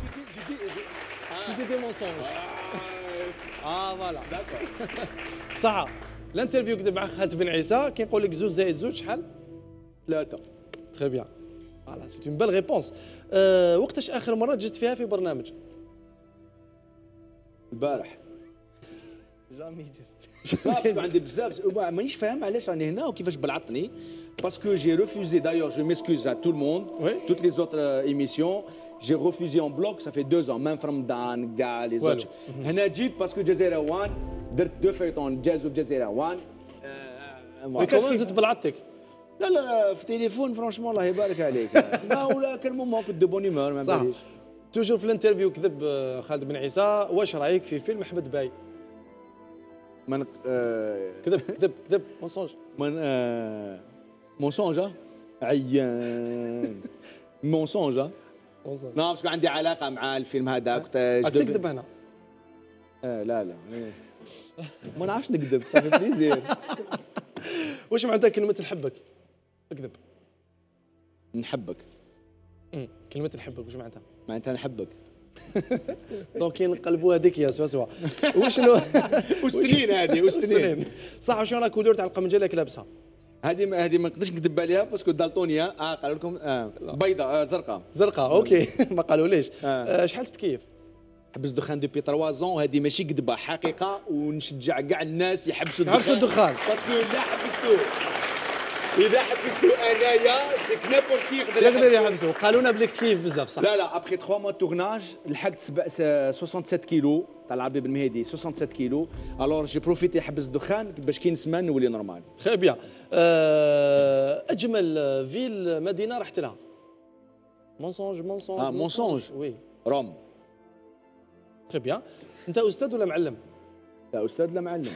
سيتي دي مونسونج. فوالا صح. الانترفيو كذب مع خالد بن عيسى كيقول لك 2 زائد 2 شحال؟ 3. تري بيان. فوالا سي اون بال ريبونس. وقتاش اخر مره جيت فيها في برنامج؟ البارح. جامي جست. باسكو عندي بزاف مانيش فاهم علاش راني هنا وكيفاش بلعطني باسكو جي ريفوزي دايور جو ميسكوز ا تو الموند توت لي زوتر ايميسيون جي ريفوزي اون بلوك سا في 2 ans ميم في رمضان كاع لي زوتر هنا جيت باسكو جزيره وان درت 2 فيطون جازو في جزيره وان مي كومون زدت بلعطتك. لا في تليفون فرانشمون الله يبارك عليك لا ولا كان مومون كنت دو بون هيمور ما باليش توجور في الانترفيو كذب خالد بن عيسى واش رايك في فيلم احمد باي؟ من كذب مونسونج مونسونج عيان مونسونج نعم باسكو عندي علاقه مع الفيلم هذا كنت تكذب هنا لا ما نعرفش نكذب صافي بليزير واش معناتها كلمه نحبك؟ اكذب. نحبك كلمه نحبك واش معناتها؟ معناتها نحبك دونك نقلبوا هذيك يا سوا وشنو وستنين هذه وستنين صح. شنو لا كولور تاع القمجه اللي راك هذه ما نقدرش نكذب عليها باسكو دالتونيا قالوا لكم بيضاء زرقاء اوكي ما قالوليش. شحال تتكيف؟ حبس دخان دوبي 3 زون وهذه ماشي كذبه حقيقه ونشجع كاع الناس يحبسوا الدخان باسكو اذا حبستو انايا سي نابورت كي يقدر يحبسوا. قالوا لنا بليك تكيف بزاف صح. لا ابخي 3 موا تورناج لحقت 67 كيلو تاع العربي بن مهدي 67 كيلو الور جي بروفيتي حبس الدخان باش كي نسمع نولي نورمال. تري بيان. اجمل فيل مدينه رحت لها؟ مونسونج مونسونج وي روم. تري بيان. انت استاذ ولا معلم؟ لا استاذ لا معلم.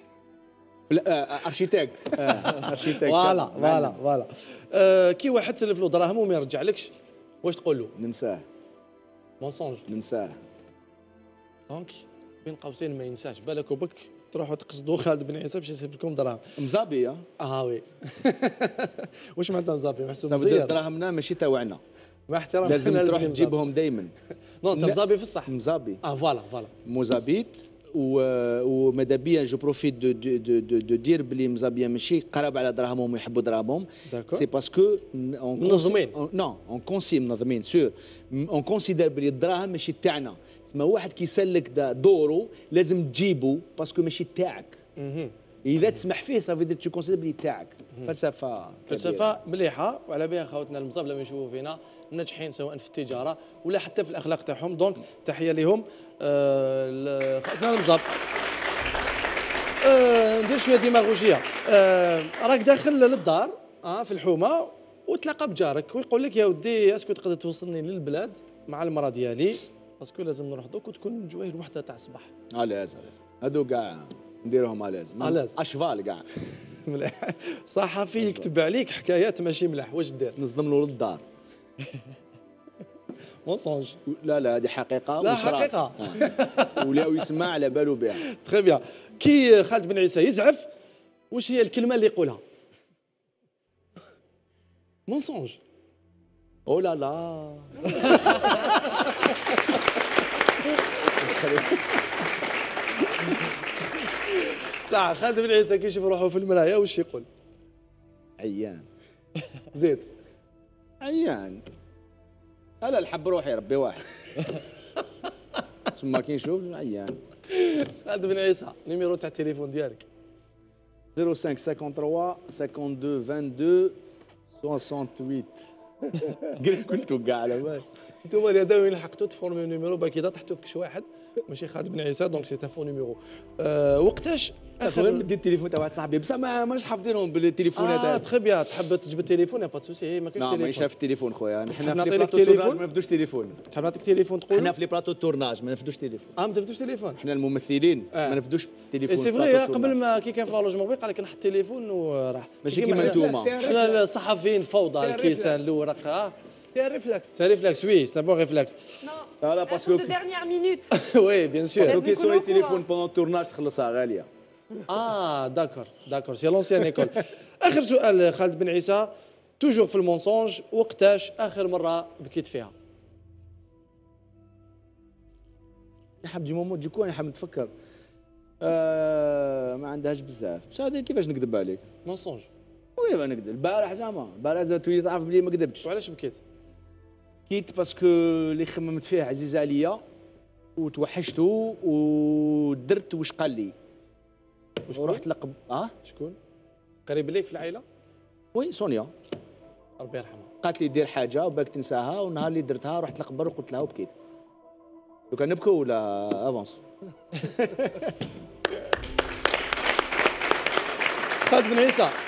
ارشيتكت فوالا كي واحد تلف له دراهم وما يرجعلكش واش تقول له؟ ننساه. مونسونج ننساه. دونك بين قوسين ما ينساش بالك وبك تروحوا تقصدوا خالد بن عيسى باش يسلف لكم دراهم. مزابي وي واش معناتها مزابي؟ محسوب مزير دراهمنا ماشي تاعنا مع احترام لازم تروح تجيبهم دائما. نو انت مزابي في الصح. مزابي فوالا مزابيت وماذا بيا جو بروفيت دو دير بلي مزابيا ماشي قراب على دراهمهم ويحبوا دراهمهم سي باسكو منظمين نو اون كونسي منظمين سور اون كونسيدير بلي الدراهم ماشي تاعنا تسمى واحد كيسلك دورو لازم تجيبو باسكو ماشي تاعك اذا تسمح فيه صافي دير تو كونسيدير بلي تاعك. فلسفه مليحه وعلى بها خوتنا المصاب لما يشوفوا فينا ناجحين سواء في التجاره ولا حتى في الاخلاق تاعهم. دونك تحيه لهم خوتنا المصاب. ندير شويه ديماغوجيه. راك داخل للدار في الحومه وتلاقى بجارك ويقول لك يا ودي اسكو تقدر توصلني للبلاد مع المراه ديالي باسكو لازم نروح دوك وتكون جواير وحده تاع الصباح. الاز هادو كاع نديروهم الاز اشفال كاع مليح. صحفي يكتب عليك حكايات ماشي ملاح واش دير؟ نصدم له للدار. مونسونج. لا هذه حقيقه. لا حقيقه. ولا يسمع على بالو بها. تري بيان. كي خالد بن عيسى يزعف واش هي الكلمه اللي يقولها؟ مونسونج. او لا صح. خالد بن عيسى كيشوف روحه في المرايه واش يقول؟ عيان. زيد. عيان. لا الحب روحي ربي واحد. ثم كي نشوف عيان. خالد بن عيسى نيميرو تاع التليفون ديالك؟ 0553 52 22 68. قلتو كاع على بالك. انتوما اللي هذا وين لحقتوا تفورميو نيميرو باكي طحتوا في كش واحد ماشي خالد بن عيسى دونك سي فو نيميرو. وقتاش اخر ندي التليفون تاع واحد صاحبي بصح ماناش حافظينهم بالتليفونات. تخي بيان. تحب تجبد التليفون يا با سوسي ما كاينش تليفون. مانيش في التليفون خويا حنا في لي بلاطو تورناج ما نفدوش تليفون. تحب نعطيك تليفون تقول؟ حنا في لي بلاطو تورناج ما نفدوش تليفون. ما تفدوش تليفون. حنا الممثلين ما نفدوش تليفون. سي فري قبل ما كي كان في لوجمون قال لك نحط التليفون وراح ماشي كيما انتوما. حنا الصحفيين فوضى الكيسان الورق C'est un réflexe. C'est un réflexe, oui, c'est un bon réflexe. Non, voilà, parce que de dernière minute. Oui, bien sûr. Parce que sur les téléphones pendant le tournage تخلصها غالية. داكور سي لونسيان ايكول. آخر سؤال خالد بن عيسى توجور في المونسونج وقتاش آخر مرة بكيت فيها؟ حاب دي مومون ديكو انا حاب نتفكر ما عندهاش بزاف بصح هذه كيفاش نكذب عليك مونسونج. وي ما نكذب البارح زعما البارح زعما تولي تعرف بلي ما كذبتش. وعلاش بكيت؟ بكيت باسكو اللي خممت فيه عزيز عليا وتوحشتو ودرت واش قال لي ورحت لقب شكون؟ قريب ليك في العائله؟ وي سونيا ربي يرحمها. قالت لي دير حاجه وباك تنساها والنهار اللي درتها رحت لقبر وقلت لها وبكيت. لو كان نبكوا ولا افونس. خالد بن عيسى